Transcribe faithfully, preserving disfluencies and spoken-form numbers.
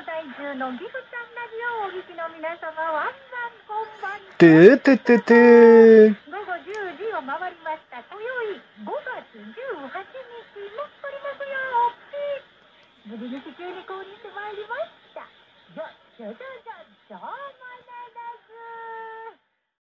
在中のギフちゃんラジオをお聞きの皆様、ワンワンこんばんは。 トゥートゥトゥトゥー。 午後じゅうじを回りました。今宵ごがつじゅうはちにちもっとりますよ。無事に地球に降臨してまいりました。じゃじゃじゃじゃじゃーま